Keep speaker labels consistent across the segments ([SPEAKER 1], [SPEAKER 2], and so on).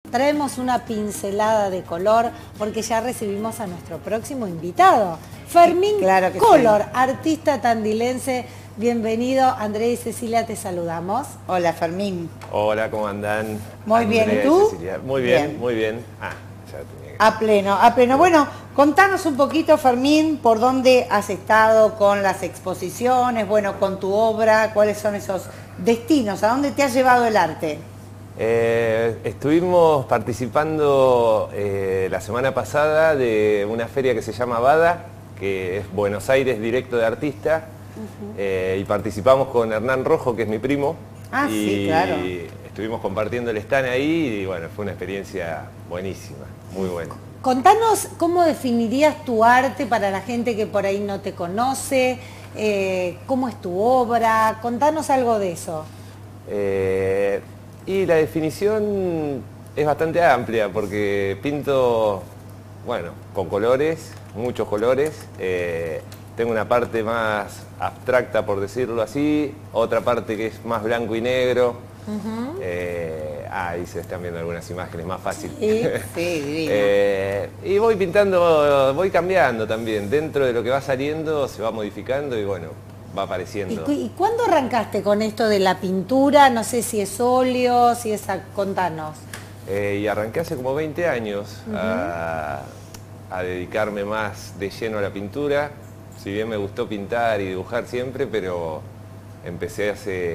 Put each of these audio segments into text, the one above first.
[SPEAKER 1] traemos una pincelada de color porque ya recibimos a nuestro próximo invitado, Fermín
[SPEAKER 2] Claro que
[SPEAKER 1] Color,
[SPEAKER 2] sí.
[SPEAKER 1] artista tandilense. Bienvenido, Andrea y Cecilia, te saludamos.
[SPEAKER 2] Hola, Fermín.
[SPEAKER 3] Hola, ¿cómo andan?
[SPEAKER 2] Muy bien,
[SPEAKER 3] Andrea
[SPEAKER 2] ¿y tú?
[SPEAKER 3] Cecilia. Muy bien,
[SPEAKER 2] Bien.
[SPEAKER 3] muy bien. Ah, ya tenía que...
[SPEAKER 2] A pleno, a pleno. Bueno, contanos un poquito, Fermín, por dónde has estado con las exposiciones, bueno, con tu obra, cuáles son esos destinos, a dónde te ha llevado el arte.
[SPEAKER 3] Estuvimos participando la semana pasada de una feria que se llama Bada, que es Buenos Aires directo de artista, y participamos con Hernán Rojo, que es mi primo.
[SPEAKER 2] Ah,
[SPEAKER 3] y
[SPEAKER 2] sí, claro.
[SPEAKER 3] Estuvimos compartiendo el stand ahí y bueno, fue una experiencia buenísima, muy buena.
[SPEAKER 1] Contanos cómo definirías tu arte para la gente que por ahí no te conoce, cómo es tu obra, contanos algo de eso.
[SPEAKER 3] Y la definición es bastante amplia porque pinto, bueno, con colores, muchos colores. Tengo una parte más abstracta, por decirlo así, otra parte que es más blanco y negro. Ahí se están viendo algunas imágenes, más fácil.
[SPEAKER 2] Sí, sí, divino.
[SPEAKER 3] Y voy pintando, voy cambiando también. Dentro de lo que va saliendo se va modificando y bueno, va apareciendo.
[SPEAKER 1] ¿Y cuándo arrancaste con esto de la pintura? No sé si es óleo, si es... Contanos.
[SPEAKER 3] Y arranqué hace como 20 años a dedicarme más de lleno a la pintura. Si bien me gustó pintar y dibujar siempre, pero empecé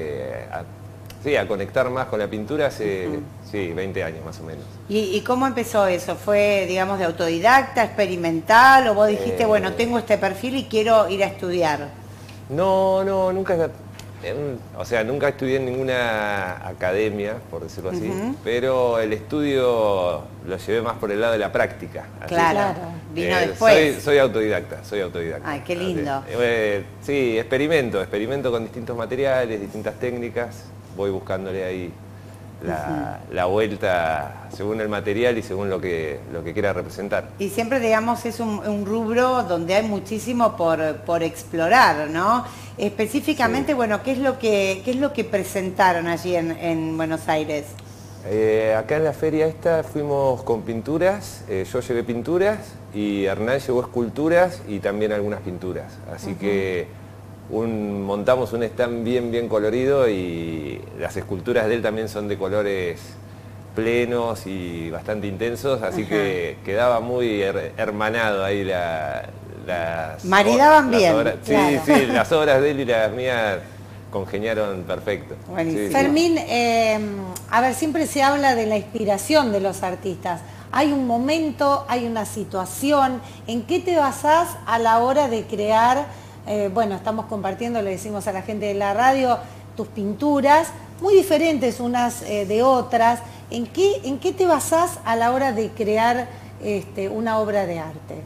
[SPEAKER 3] a conectar más con la pintura hace, sí, 20 años más o menos.
[SPEAKER 2] ¿Y cómo empezó eso? ¿Fue, digamos, de autodidacta, experimental, o vos dijiste, bueno, tengo este perfil y quiero ir a estudiar?
[SPEAKER 3] No, nunca, o sea, nunca estudié en ninguna academia, por decirlo así, pero el estudio lo llevé más por el lado de la práctica. Así
[SPEAKER 2] Claro,
[SPEAKER 3] que,
[SPEAKER 2] vino después.
[SPEAKER 3] Soy autodidacta.
[SPEAKER 2] Ay, qué lindo.
[SPEAKER 3] Sí, experimento con distintos materiales, distintas técnicas, voy buscándole ahí la vuelta según el material y según lo que quiera representar.
[SPEAKER 2] Y siempre, digamos, es un rubro donde hay muchísimo por explorar, ¿no? Específicamente,
[SPEAKER 3] Sí.
[SPEAKER 2] bueno, ¿qué es lo que presentaron allí en Buenos Aires?
[SPEAKER 3] Acá en la feria esta fuimos con pinturas, yo llevé pinturas y Hernán llevó esculturas y también algunas pinturas. Así que montamos un stand bien colorido y las esculturas de él también son de colores plenos y bastante intensos, así que quedaba muy hermanado ahí
[SPEAKER 2] maridaban bien.
[SPEAKER 3] obras. Sí,
[SPEAKER 2] claro.
[SPEAKER 3] sí, las obras de él y las mías congeniaron perfecto.
[SPEAKER 2] Buenísimo.
[SPEAKER 3] Sí, sí.
[SPEAKER 1] Fermín, a ver, siempre se habla de la inspiración de los artistas. Hay un momento, hay una situación. ¿En qué te basás a la hora de crear? Bueno, estamos compartiendo, le decimos a la gente de la radio, tus pinturas, muy diferentes unas de otras. ¿En qué te basás a la hora de crear una obra de arte?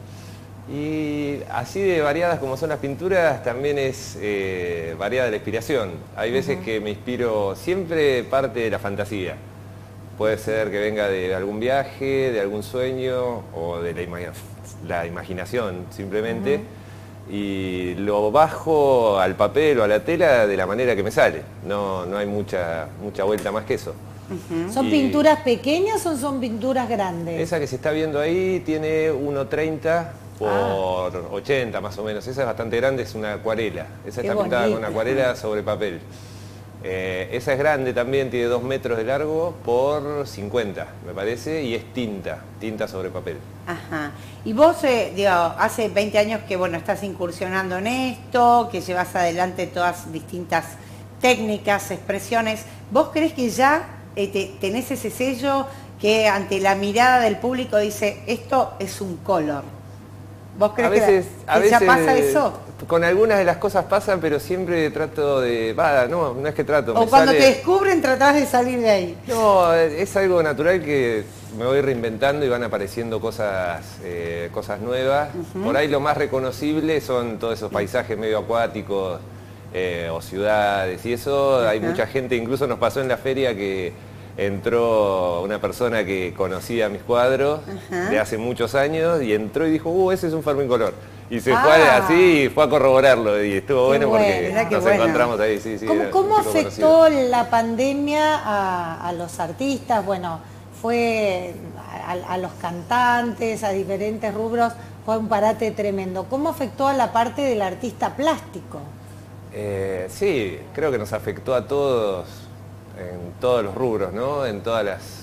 [SPEAKER 3] Y así de variadas como son las pinturas, también es variada la inspiración. Hay veces que me inspiro, siempre parte de la fantasía. Puede ser que venga de algún viaje, de algún sueño o de la imaginación simplemente. Y lo bajo al papel o a la tela de la manera que me sale. No hay mucha vuelta más que eso.
[SPEAKER 1] ¿Son pinturas pequeñas o son pinturas grandes?
[SPEAKER 3] Esa que se está viendo ahí tiene 1,30 por 80 más o menos. Esa es bastante grande, es una acuarela. Esa
[SPEAKER 1] Qué
[SPEAKER 3] está pintada con
[SPEAKER 1] bonita.
[SPEAKER 3] acuarela sobre papel. Esa es grande también, tiene 2 metros de largo por 50, me parece, y es tinta sobre papel.
[SPEAKER 2] Ajá. Y vos, digo, hace 20 años que, bueno, estás incursionando en esto, que llevas adelante todas distintas técnicas, expresiones. ¿Vos crees que ya tenés ese sello que ante la mirada del público dice, esto es un color? ¿Vos crees que ya pasa eso?
[SPEAKER 3] Con algunas de las cosas pasan, pero siempre trato de... no es que trato.
[SPEAKER 2] O cuando te descubren tratás de salir de ahí.
[SPEAKER 3] No, es algo natural que me voy reinventando y van apareciendo cosas nuevas. Por ahí lo más reconocible son todos esos paisajes medio acuáticos o ciudades y eso. Hay mucha gente, incluso nos pasó en la feria que entró una persona que conocía mis cuadros de hace muchos años y entró y dijo, ese es un Fermín Color. Y se fue así y fue a corroborarlo y estuvo bueno porque nos encontramos ahí. Sí,
[SPEAKER 1] ¿Cómo afectó la pandemia a los artistas? Bueno, fue a los cantantes, a diferentes rubros, fue un parate tremendo. ¿Cómo afectó a la parte del artista plástico?
[SPEAKER 3] Sí, creo que nos afectó a todos, en todos los rubros, ¿no? En todos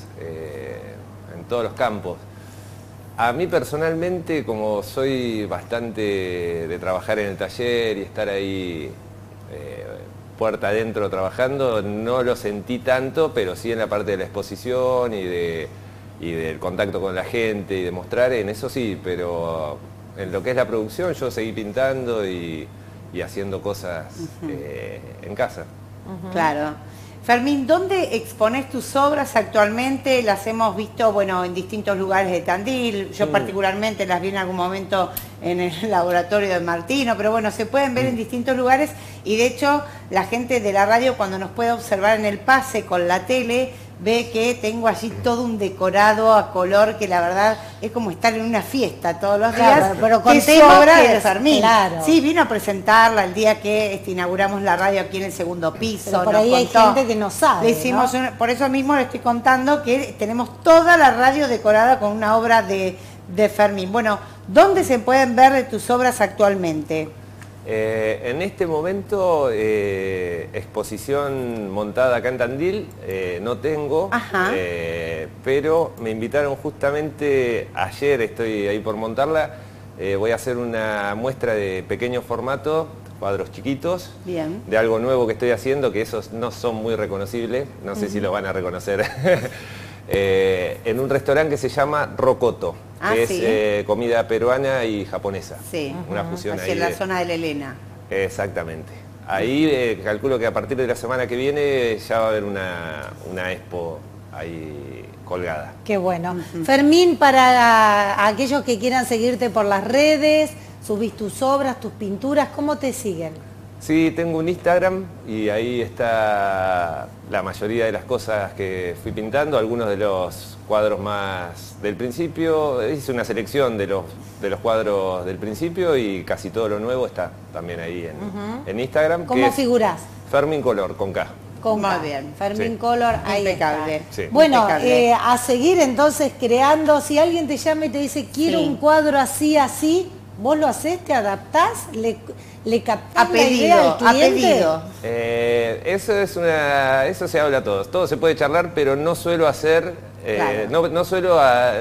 [SPEAKER 3] los campos. A mí personalmente, como soy bastante de trabajar en el taller y estar ahí puerta adentro trabajando, no lo sentí tanto, pero sí en la parte de la exposición y del contacto con la gente y de mostrar, en eso sí, pero en lo que es la producción yo seguí pintando y haciendo cosas en casa.
[SPEAKER 2] Claro. Fermín, ¿dónde expones tus obras actualmente? Las hemos visto, bueno, en distintos lugares de Tandil. Yo particularmente las vi en algún momento en el laboratorio de Martino, pero bueno, se pueden ver en distintos lugares y de hecho la gente de la radio cuando nos puede observar en el pase con la tele ve que tengo allí todo un decorado a color que la verdad es como estar en una fiesta todos los días.
[SPEAKER 1] Claro, pero
[SPEAKER 2] que es obra de Fermín.
[SPEAKER 1] Claro.
[SPEAKER 2] Sí, vino a presentarla el día que inauguramos la radio aquí en el segundo piso.
[SPEAKER 1] Pero por ahí hay gente que no sabe,
[SPEAKER 2] Le hicimos
[SPEAKER 1] ¿no?
[SPEAKER 2] por eso mismo le estoy contando que tenemos toda la radio decorada con una obra de Fermín. Bueno, ¿dónde se pueden ver tus obras actualmente?
[SPEAKER 3] En este momento, exposición montada acá en Tandil, no tengo, pero me invitaron justamente ayer, estoy ahí por montarla, voy a hacer una muestra de pequeño formato, cuadros chiquitos,
[SPEAKER 2] Bien.
[SPEAKER 3] de algo nuevo que estoy haciendo, que esos no son muy reconocibles, no sé si lo van a reconocer, en un restaurante que se llama Rocoto. Que es comida peruana y japonesa.
[SPEAKER 2] Sí,
[SPEAKER 3] una fusión ahí.
[SPEAKER 2] En la zona de la Elena.
[SPEAKER 3] Exactamente. Ahí calculo que a partir de la semana que viene ya va a haber una expo ahí colgada.
[SPEAKER 1] Qué bueno. Fermín, para aquellos que quieran seguirte por las redes, subís tus obras, tus pinturas, ¿cómo te siguen?
[SPEAKER 3] Sí, tengo un Instagram y ahí está la mayoría de las cosas que fui pintando, algunos de los cuadros más del principio, hice una selección de los cuadros del principio y casi todo lo nuevo está también ahí en Instagram.
[SPEAKER 1] ¿Cómo figurás?
[SPEAKER 3] Fermín Color, con K.
[SPEAKER 1] Con
[SPEAKER 2] Muy
[SPEAKER 1] K.
[SPEAKER 2] bien.
[SPEAKER 1] Fermín
[SPEAKER 3] Sí.
[SPEAKER 1] Color, ahí
[SPEAKER 2] Impecable.
[SPEAKER 1] está.
[SPEAKER 3] Sí.
[SPEAKER 1] Bueno,
[SPEAKER 2] Impecable.
[SPEAKER 1] a seguir entonces creando, si alguien te llama y te dice quiero un cuadro así, así, ¿vos lo hacés, te adaptás, le captás la idea al cliente?
[SPEAKER 3] Eso se habla a todos. Todo se puede charlar, pero no suelo hacer, no suelo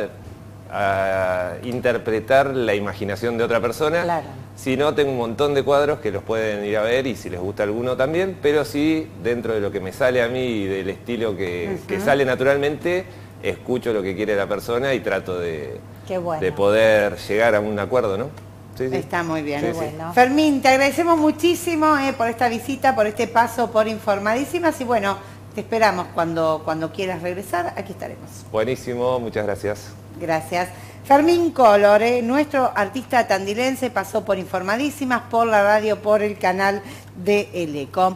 [SPEAKER 3] interpretar la imaginación de otra persona.
[SPEAKER 1] Claro.
[SPEAKER 3] Sino tengo un montón de cuadros que los pueden ir a ver y si les gusta alguno también, pero sí, dentro de lo que me sale a mí y del estilo que sale naturalmente, escucho lo que quiere la persona y trato de poder llegar a un acuerdo, ¿no? Sí, sí.
[SPEAKER 2] Está muy bien.
[SPEAKER 3] Sí,
[SPEAKER 2] Sí.
[SPEAKER 1] Bueno.
[SPEAKER 2] Fermín, te agradecemos muchísimo por esta visita, por este paso por Informadísimas y bueno, te esperamos cuando quieras regresar, aquí estaremos.
[SPEAKER 3] Buenísimo, muchas gracias.
[SPEAKER 2] Gracias. Fermín Color, nuestro artista tandilense, pasó por Informadísimas, por la radio, por el canal de El Eco.